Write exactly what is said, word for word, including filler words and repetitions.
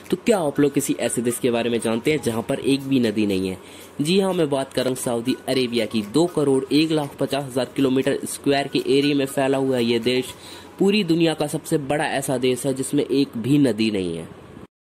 तो क्या आप लोग किसी ऐसे देश के बारे में जानते हैं जहां पर एक भी नदी नहीं है? जी हाँ, मैं बात कर रहा हूँ सऊदी अरेबिया की। दो करोड़ एक लाख पचास हजार किलोमीटर स्क्वायर के एरिया में फैला हुआ ये देश पूरी दुनिया का सबसे बड़ा ऐसा देश है जिसमें एक भी नदी नहीं है।